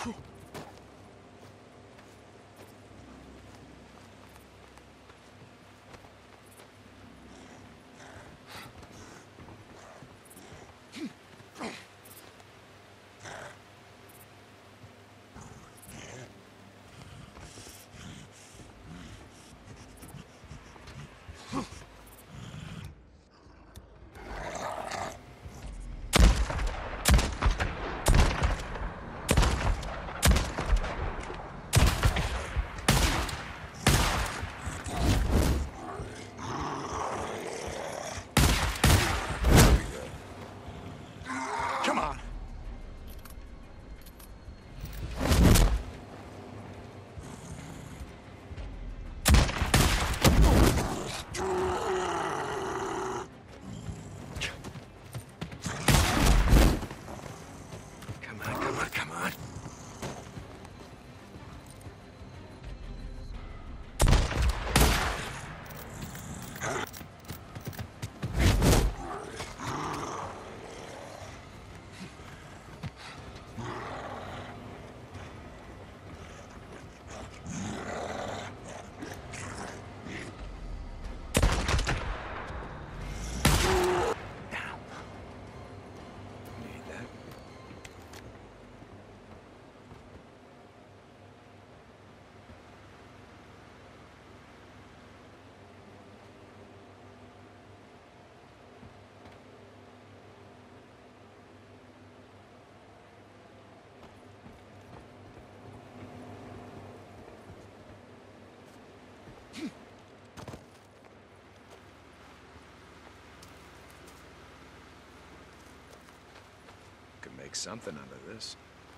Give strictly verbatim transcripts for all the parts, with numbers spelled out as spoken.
Make something out of this.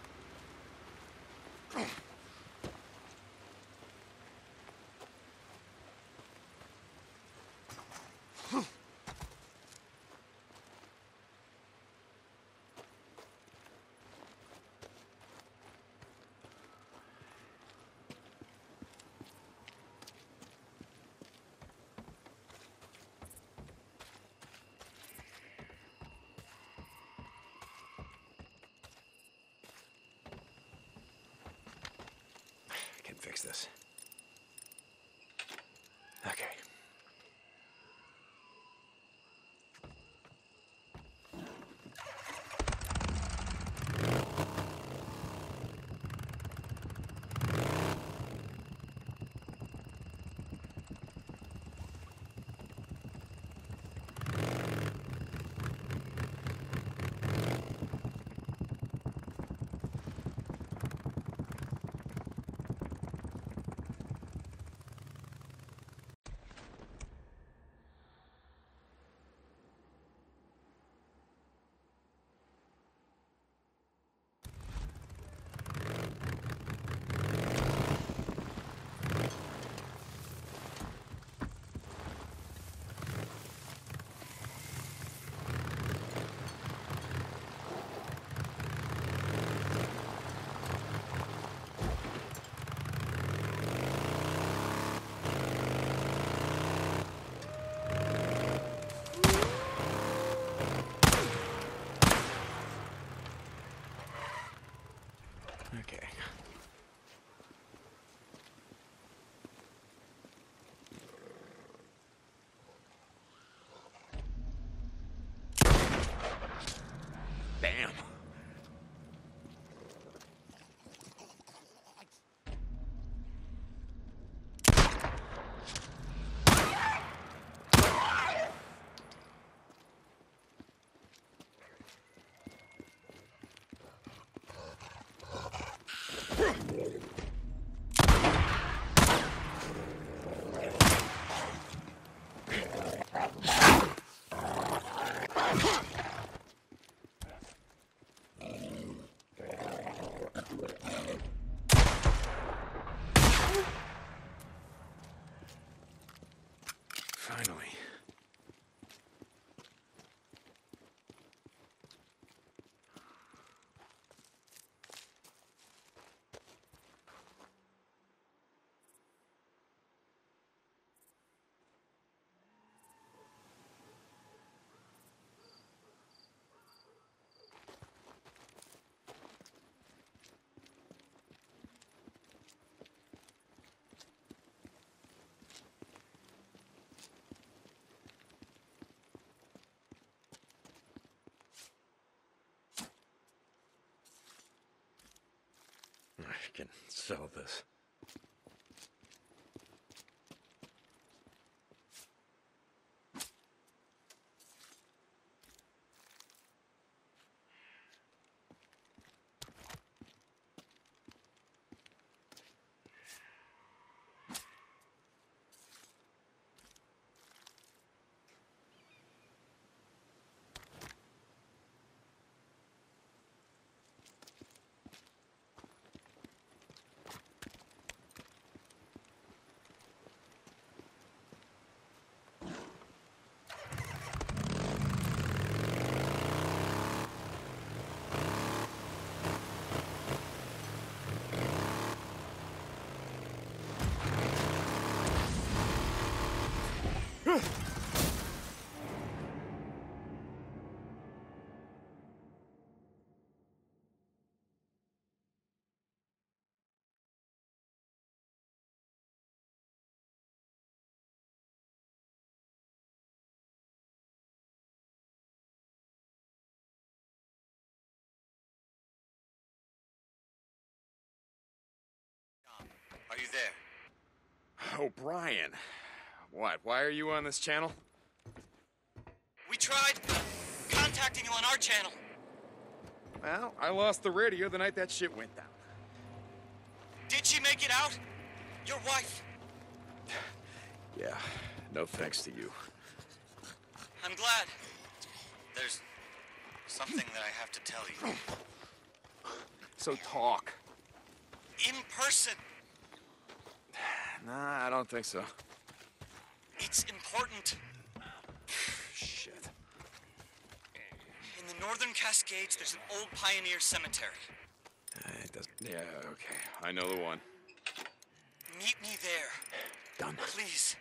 Fix this. Okay. I can sell this. Are you there? Oh, Brian. What? Why are you on this channel? We tried contacting you on our channel. Well, I lost the radio the night that shit went down. Did she make it out? Your wife? Yeah, no thanks to you. I'm glad. There's something that I have to tell you. So talk. In person. Nah, I don't think so. It's important. Shit. In the Northern Cascades, there's an old pioneer cemetery. Uh, it doesn't... Yeah, okay. I know the one. Meet me there. Done. Please.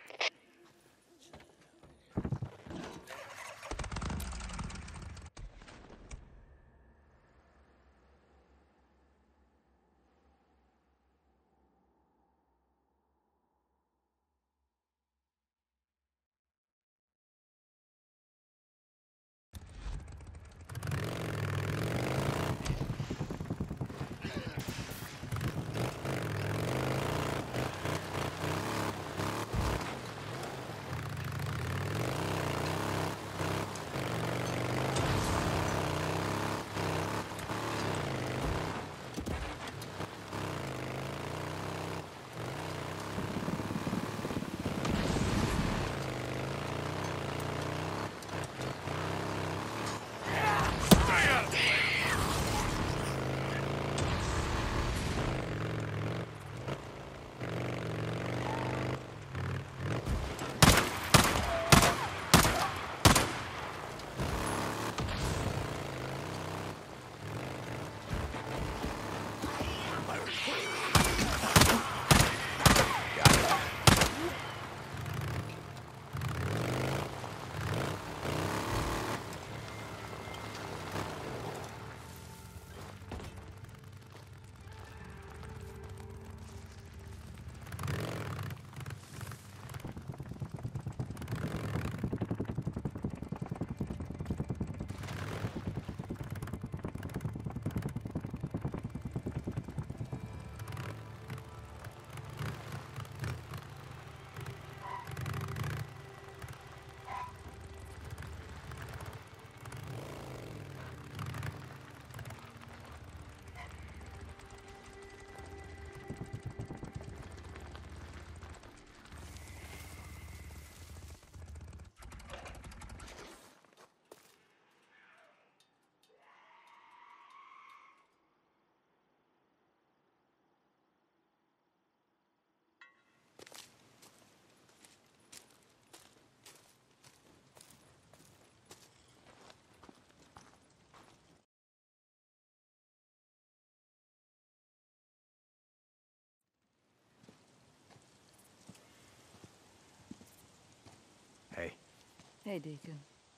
Hey. Hey, Deacon.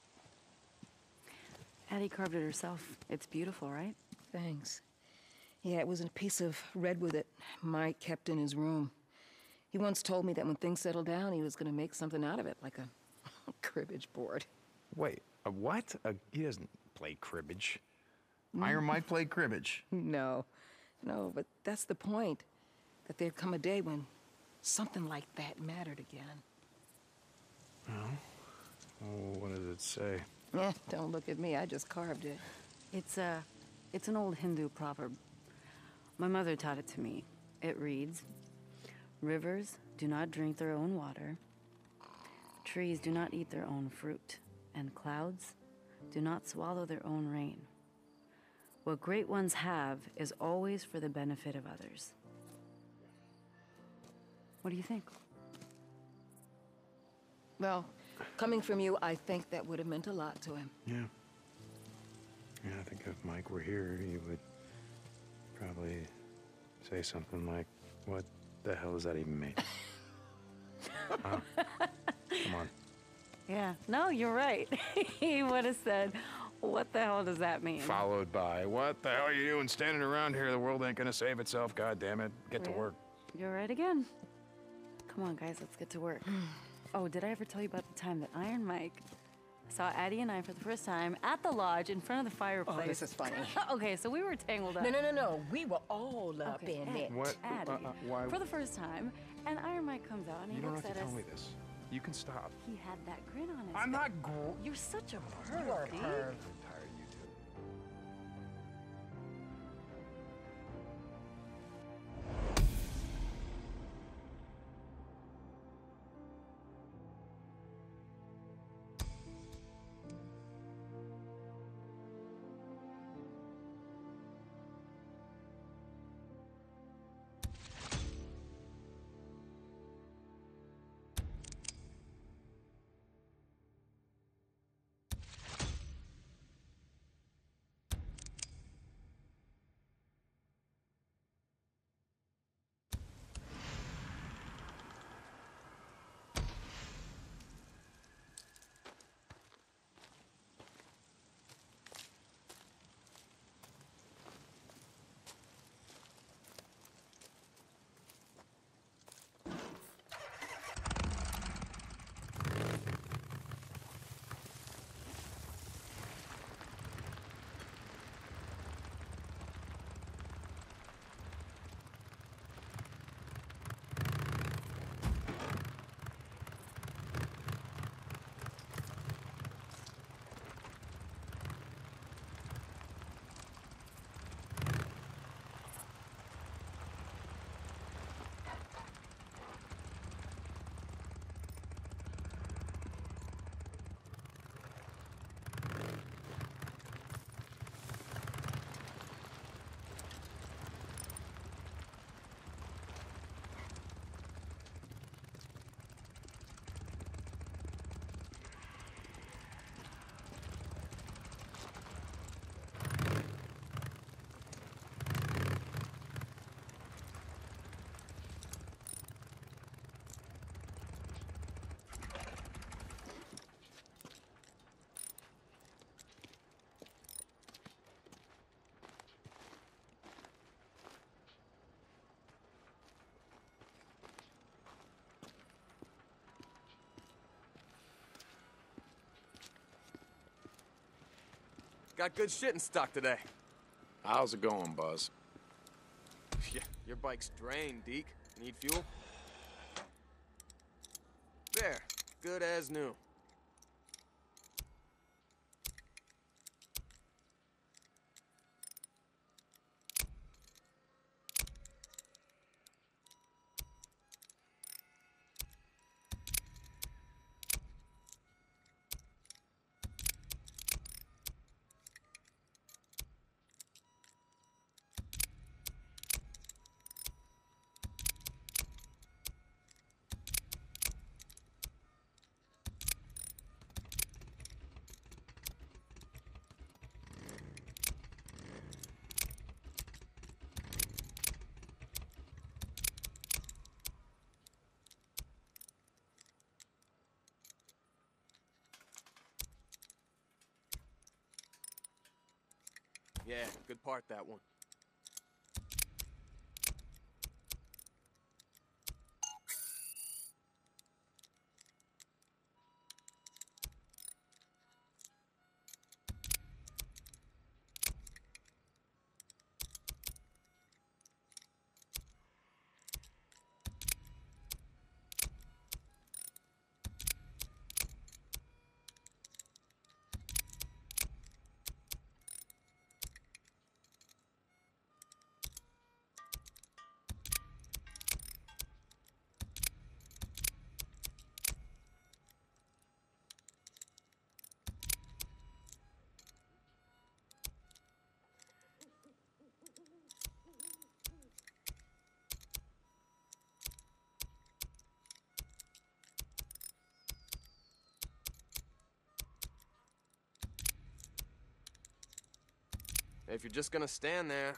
Addie carved it herself. It's beautiful, right? Thanks. Yeah, it was a piece of redwood that Mike kept in his room. He once told me that when things settled down, he was going to make something out of it, like a cribbage board. Wait, a what? A, he doesn't play cribbage. Iron Mike played cribbage. No. No, but that's the point. That there'd come a day when something like that mattered again. Well, oh, what does it say? Eh, don't look at me, I just carved it. It's a, it's an old Hindu proverb. My mother taught it to me. It reads, "Rivers do not drink their own water. Trees do not eat their own fruit. And clouds do not swallow their own rain. What great ones have is always for the benefit of others." What do you think? Well, coming from you, I think that would have meant a lot to him. Yeah. Yeah, I think if Mike were here, he would probably say something like, "What the hell does that even mean?" Huh? Come on. Yeah, no, you're right. He would have said, "What the hell does that mean?" Followed by, "What the hell are you doing standing around here? The world ain't gonna save itself, God damn it. Get to Yeah. work." You're right again. Come on, guys, let's get to work. Oh, did I ever tell you about the time that Iron Mike saw Addie and I for the first time at the lodge in front of the fireplace? Oh, this is funny. Okay, so we were tangled up. No, no, no, no. We were all up Okay, in Ed, it. What? Addie, Uh, uh, why- for the first time, and Iron Mike comes out and he You don't looks have to at tell us. me this. You can stop. He had that grin on his I'm face. not gro- You're such a perv, You are a Deke. perv. I'm tired of you two. Got good shit in stock today. How's it going, Buzz? Yeah, your bike's drained, Deke. Need fuel? There, good as new. Yeah, good part, that one. If you're just gonna stand there...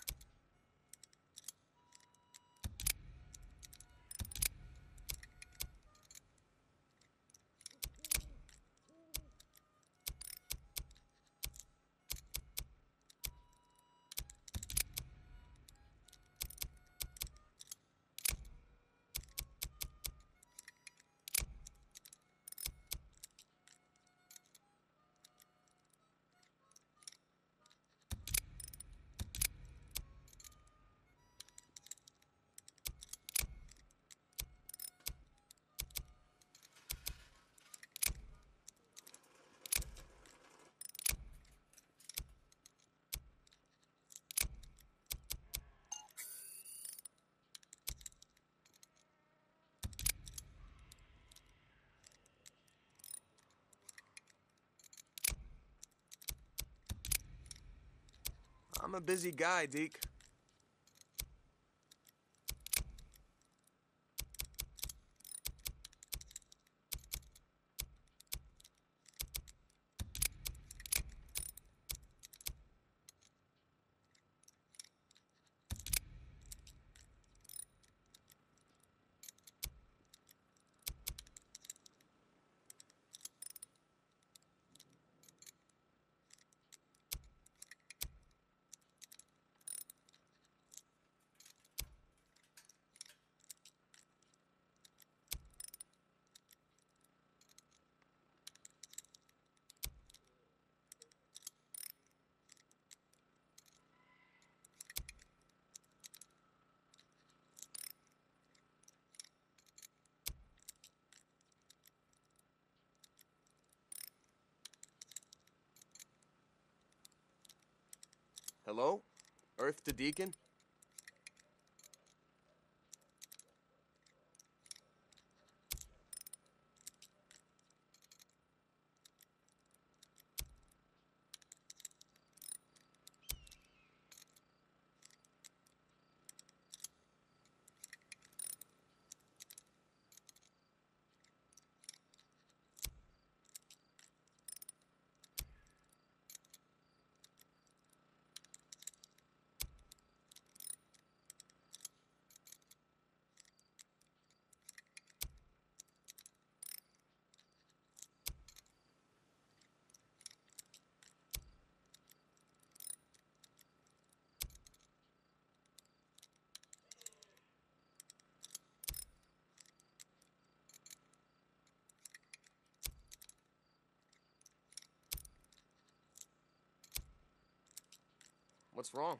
I'm a busy guy, Deke. Hello? Earth to Deacon? What's wrong?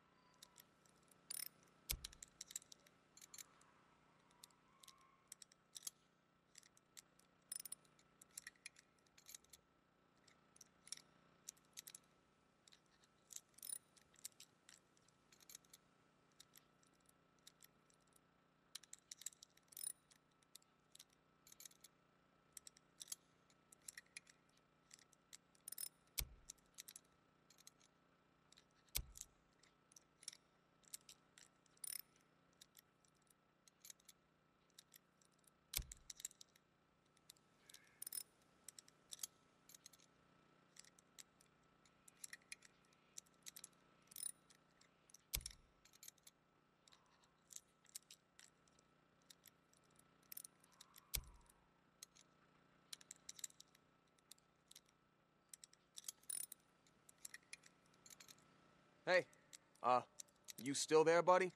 Hey, uh, you still there, buddy?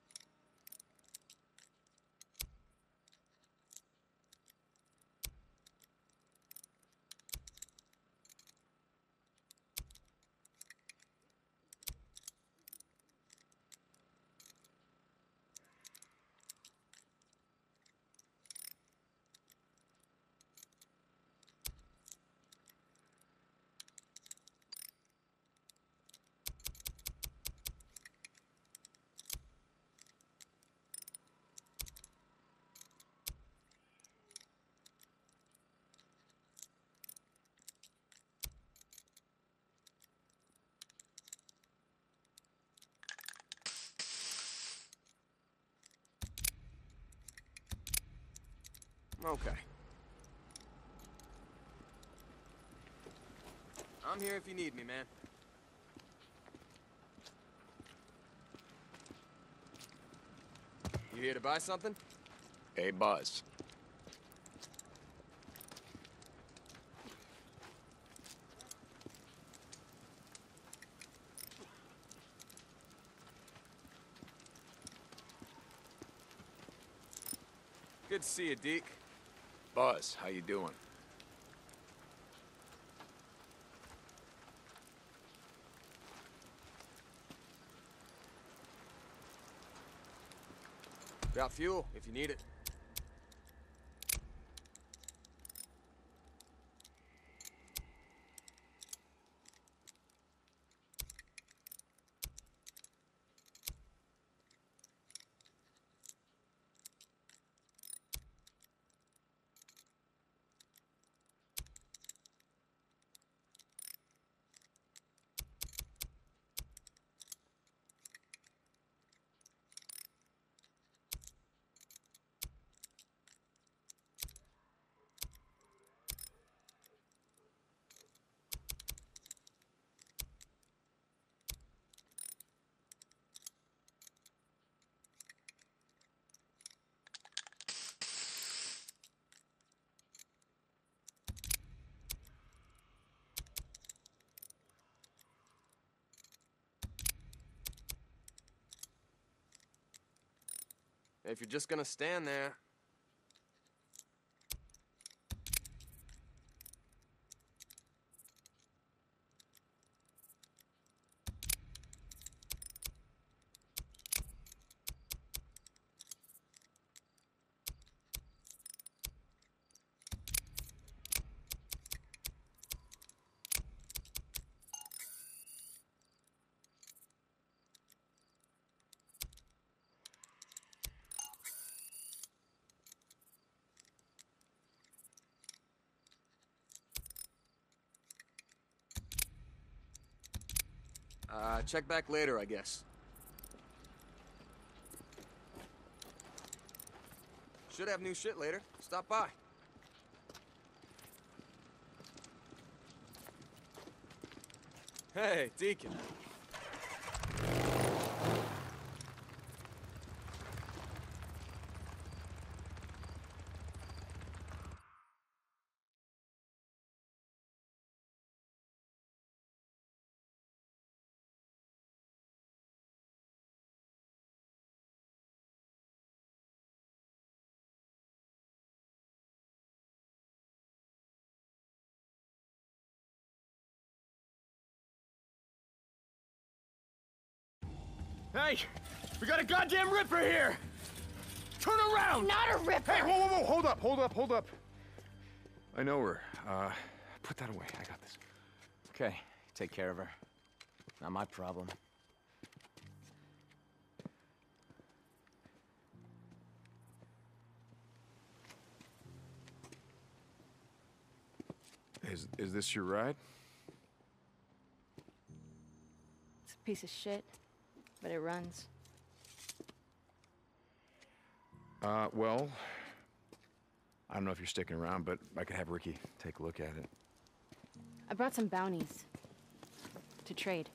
Okay. I'm here if you need me, man. You here to buy something? Hey, Buzz. Good to see you, Deke. Buzz, how you doing? Got fuel, if you need it. If you're just gonna stand there... Uh, check back later, I guess. Should have new shit later. Stop by. Hey, Deacon. Hey! We got a goddamn Ripper here! Turn around! Not a Ripper! Hey, whoa, whoa, whoa! Hold up, hold up, hold up. I know her. Uh, put that away. I got this. Okay, take care of her. Not my problem. Is, is this your ride? It's a piece of shit, but it runs. Uh, well, I don't know if you're sticking around, but I could have Ricky take a look at it. I brought some bounties to trade.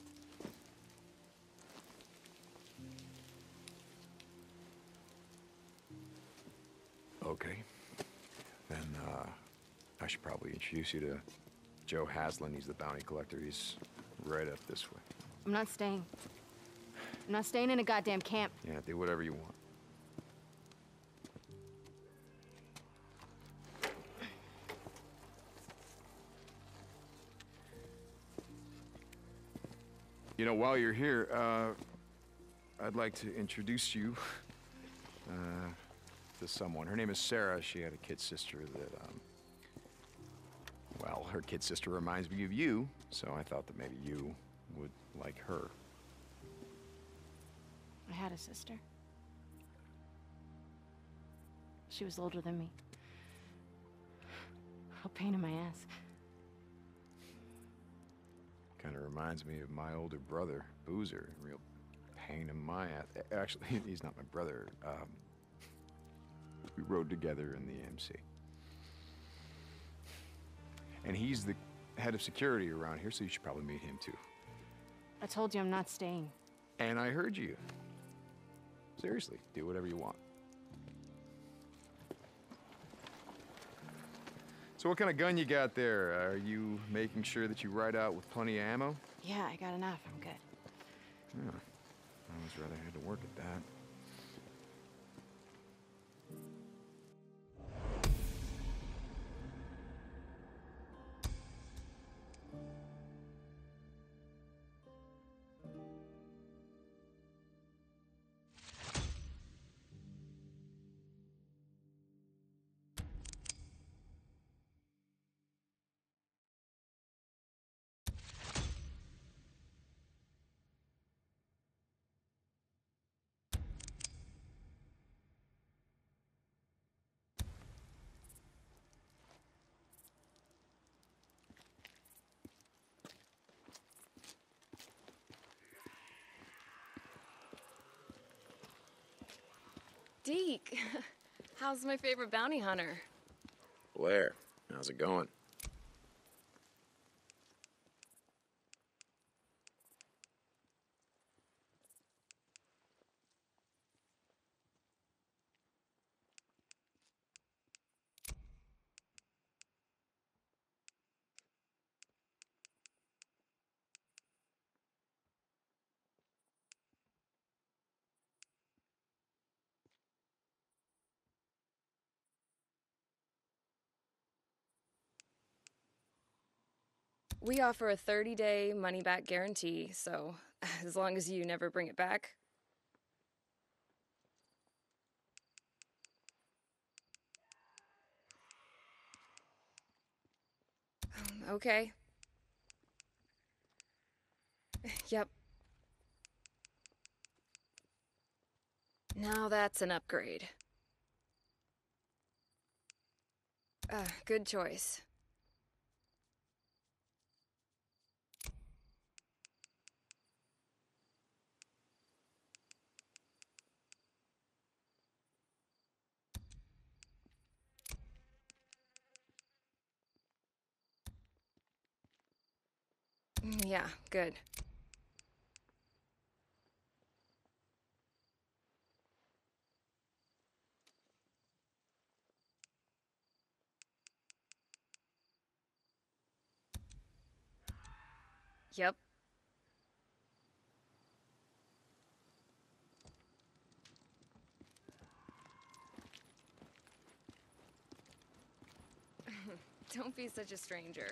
Okay. Then, uh, I should probably introduce you to Joe Haslin. He's the bounty collector. He's right up this way. I'm not staying. I'm not staying in a goddamn camp. Yeah, do whatever you want. You know, while you're here, uh, I'd like to introduce you uh, to someone. Her name is Sarah. She had a kid sister that, um, well, her kid sister reminds me of you, so I thought that maybe you would like her. I had a sister. She was older than me. A pain in my ass. Kind of reminds me of my older brother, Boozer. Real pain in my ass. Actually, he's not my brother. Um, we rode together in the M C. And he's the head of security around here, so you should probably meet him too. I told you I'm not staying. And I heard you. Seriously, do whatever you want. So what kind of gun you got there? Are you making sure that you ride out with plenty of ammo? Yeah, I got enough. I'm good. Yeah. I always rather had to work at that. Deke, how's my favorite bounty hunter? Blair, how's it going? We offer a thirty-day money-back guarantee, so as long as you never bring it back. Um, okay. Yep. Now that's an upgrade. Uh, good choice. Mm, yeah, good. Yep. Don't be such a stranger.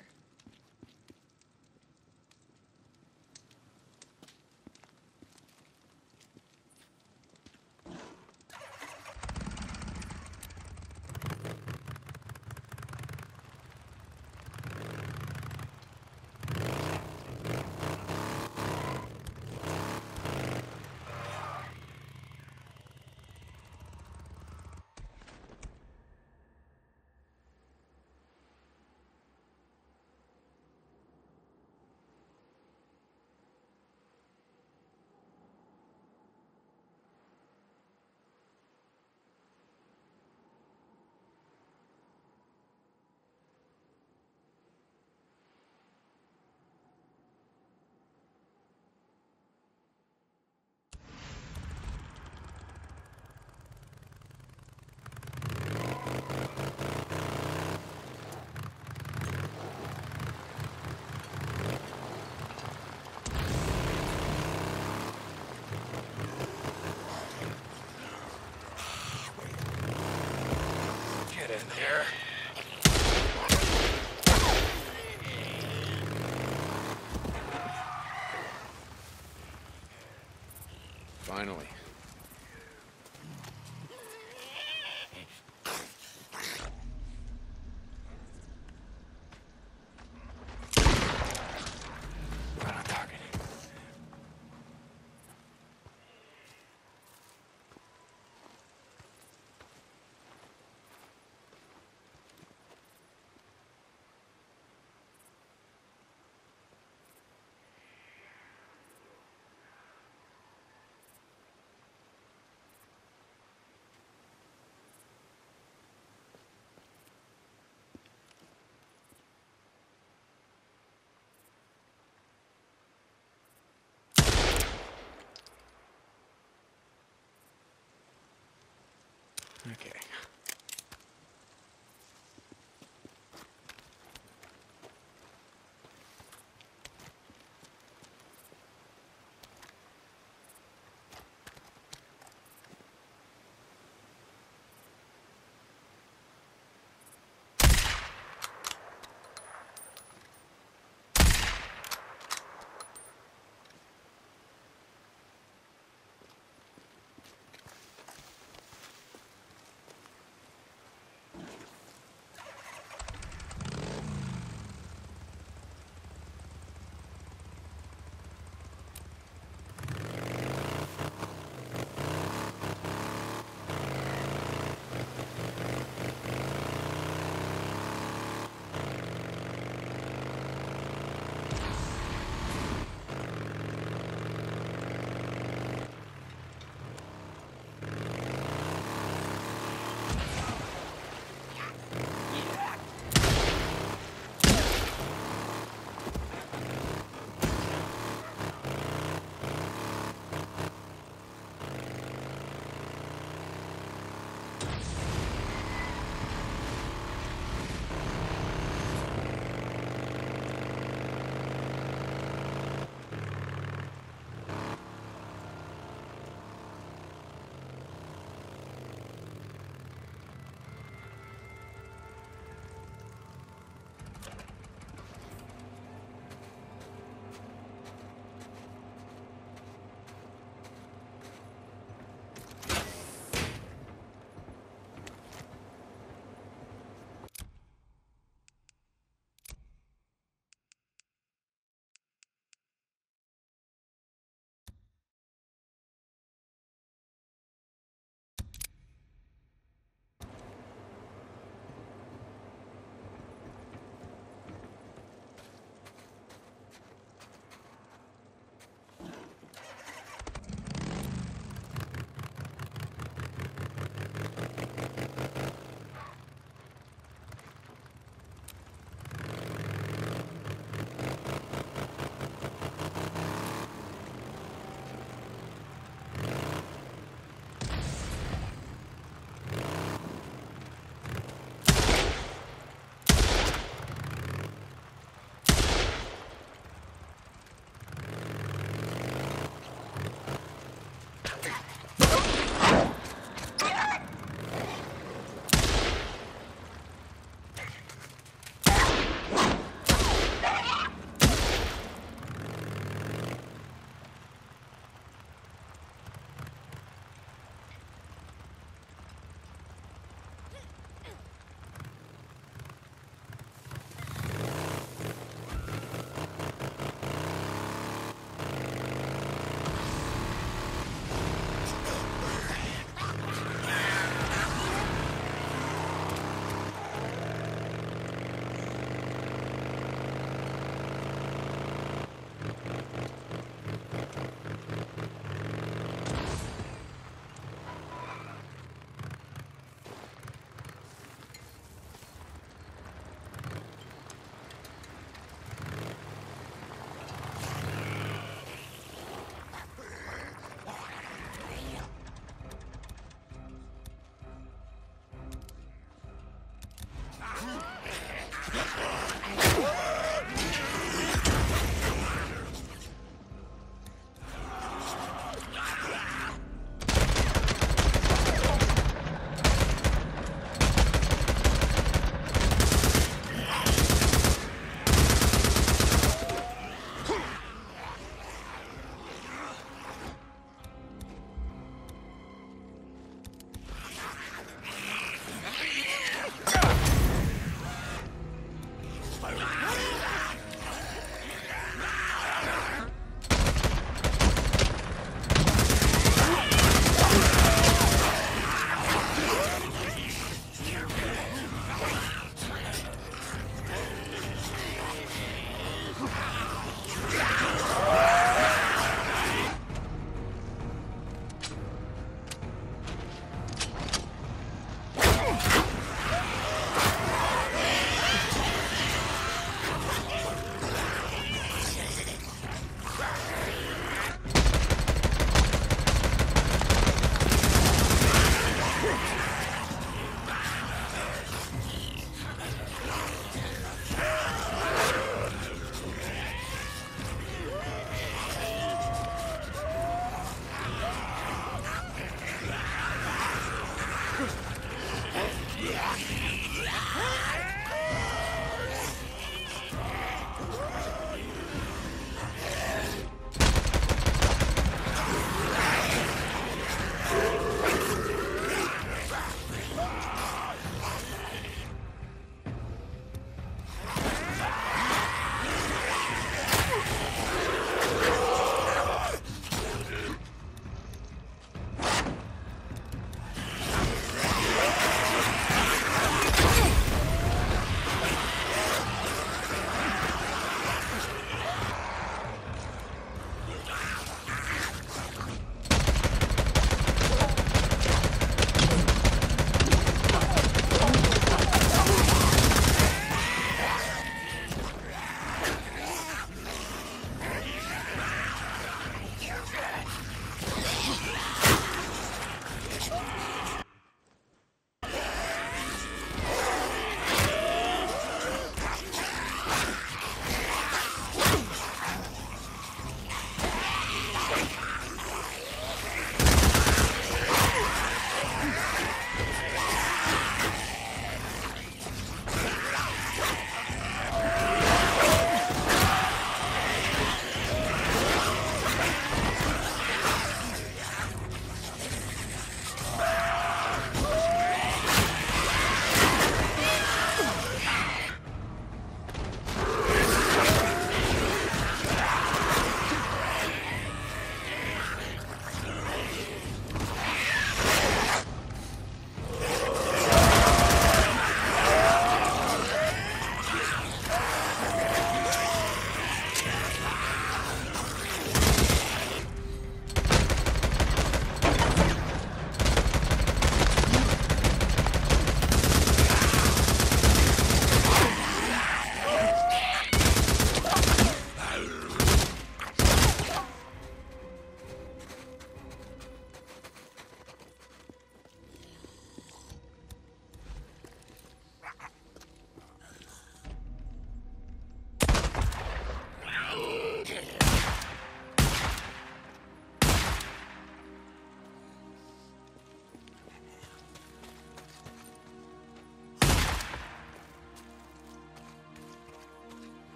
Ah!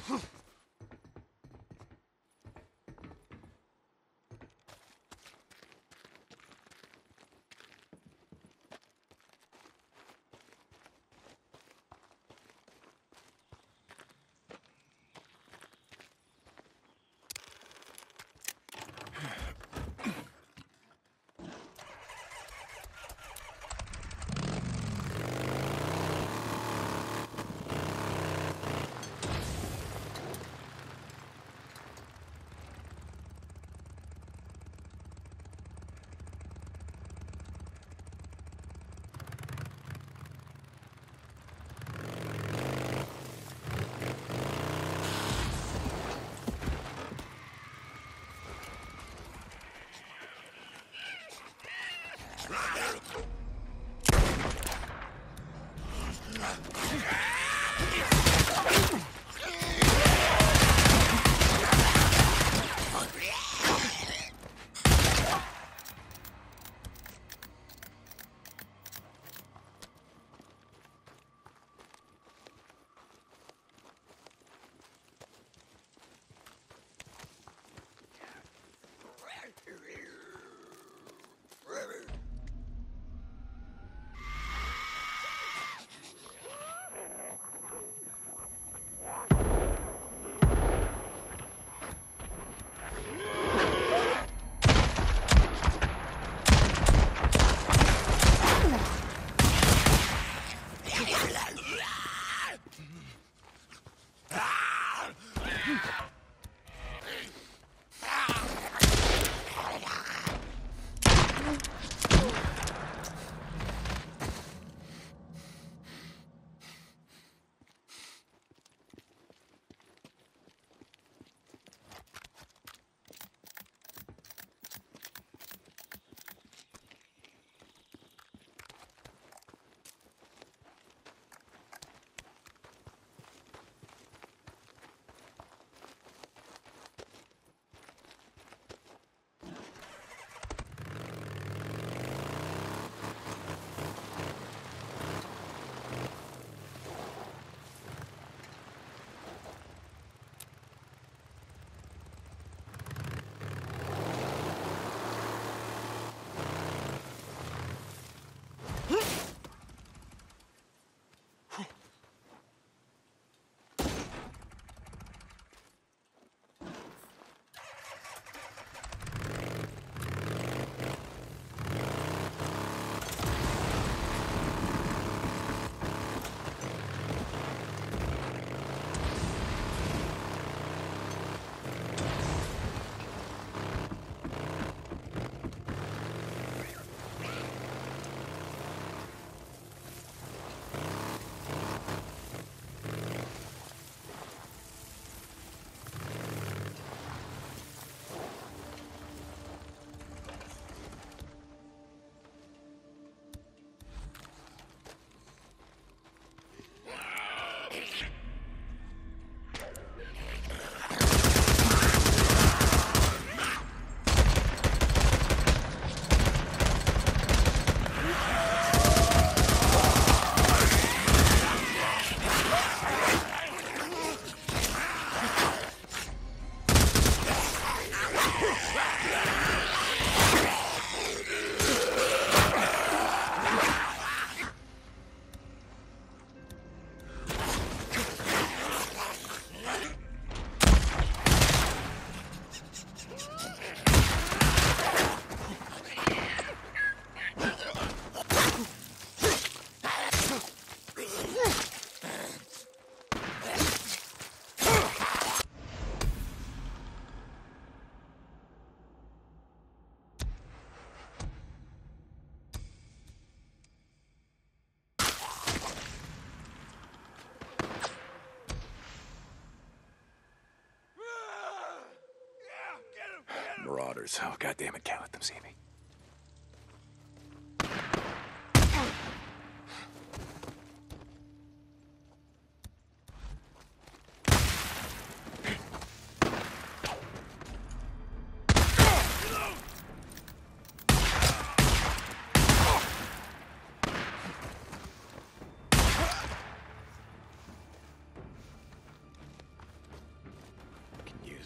Marauders. Oh, goddammit, can't let them see me.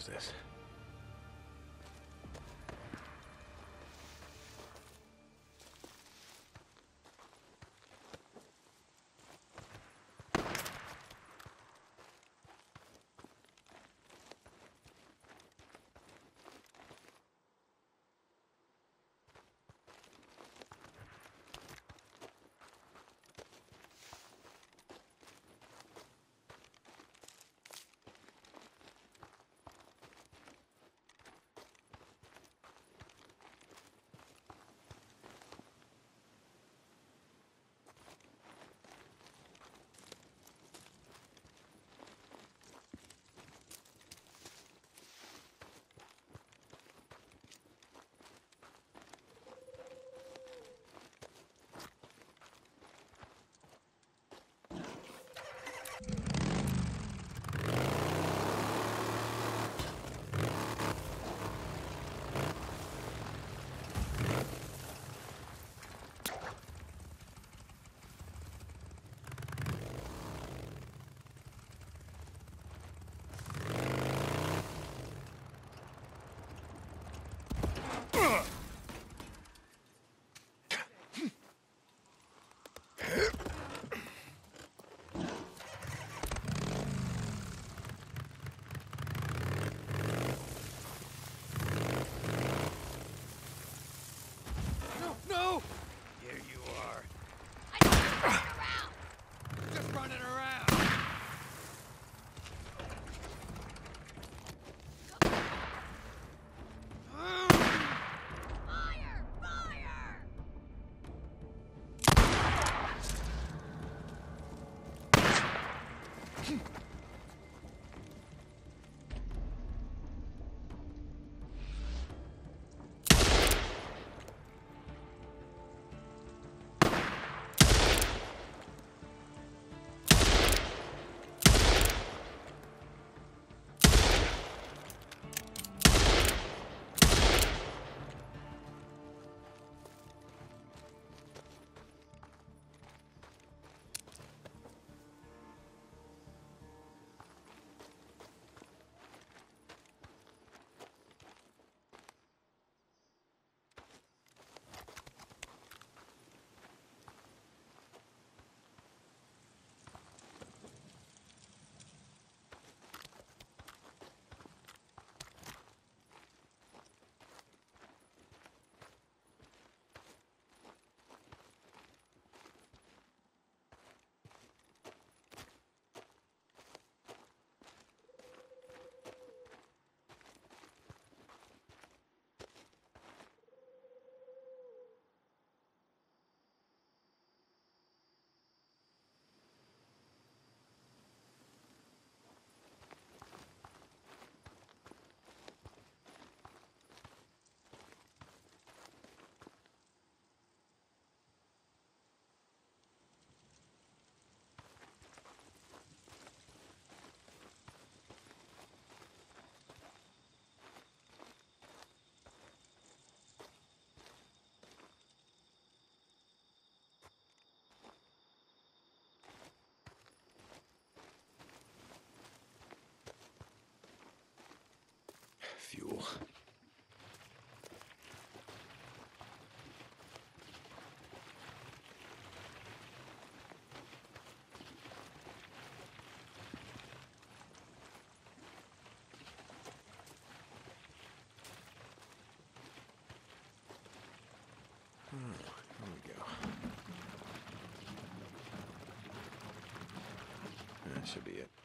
this? Fuel. Hmm, here we go. That should be it.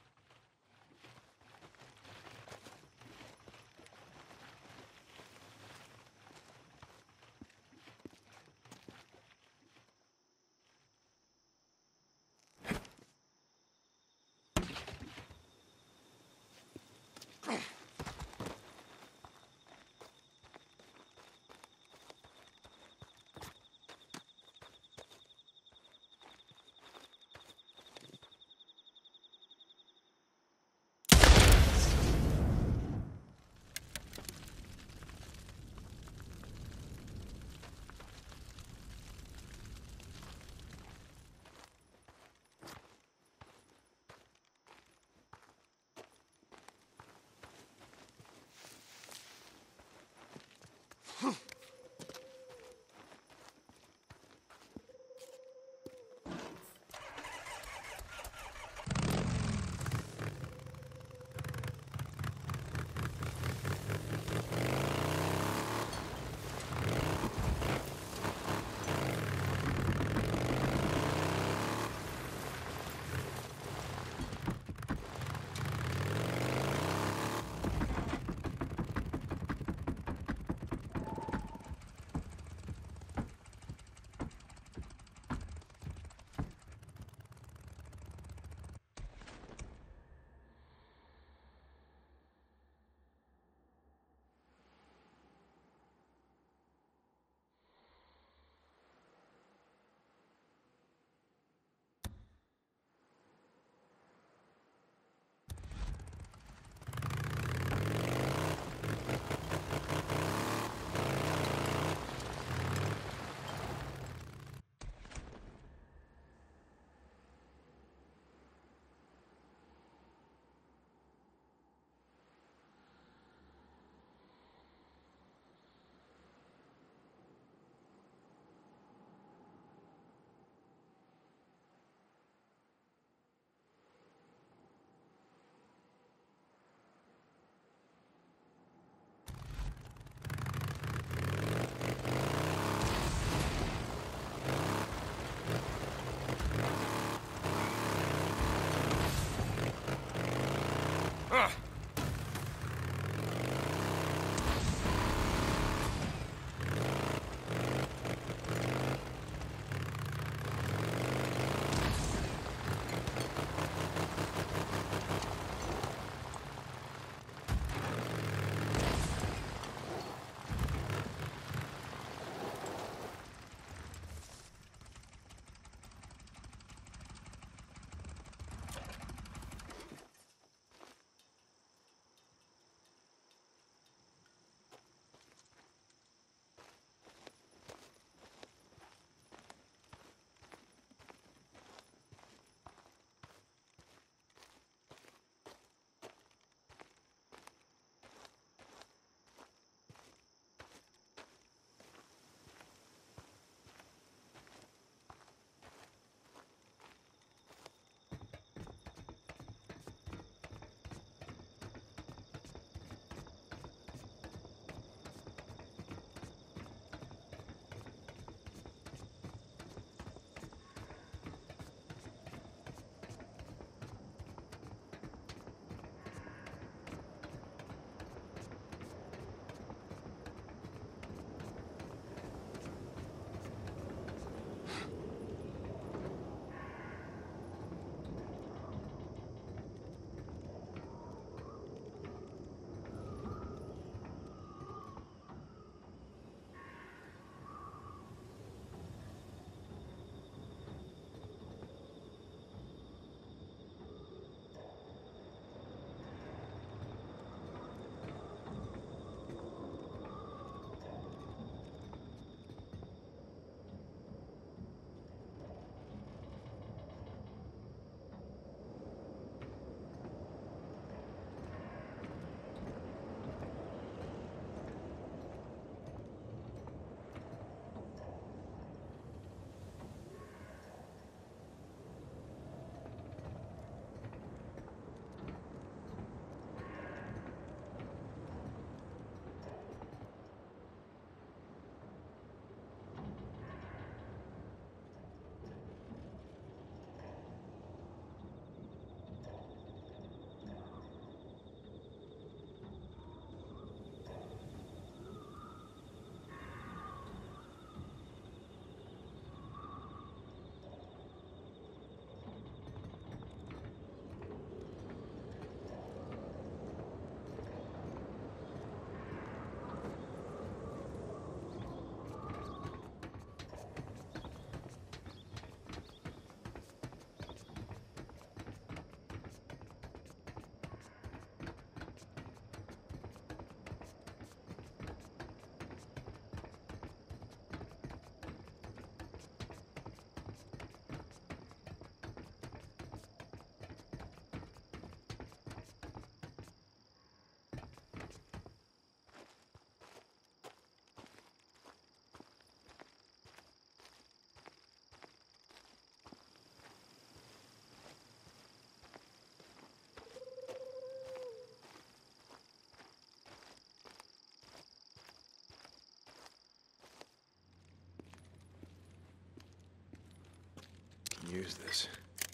Use this.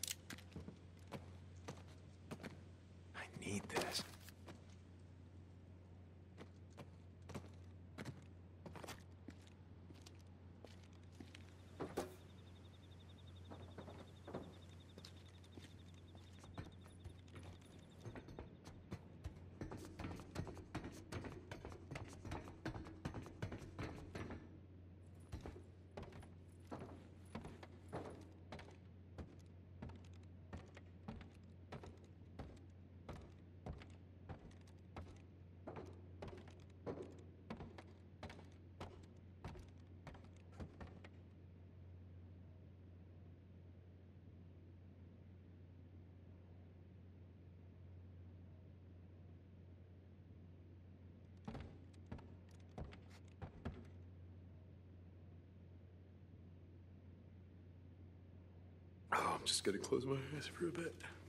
I need this. Oh, I'm just gonna close my eyes for a bit.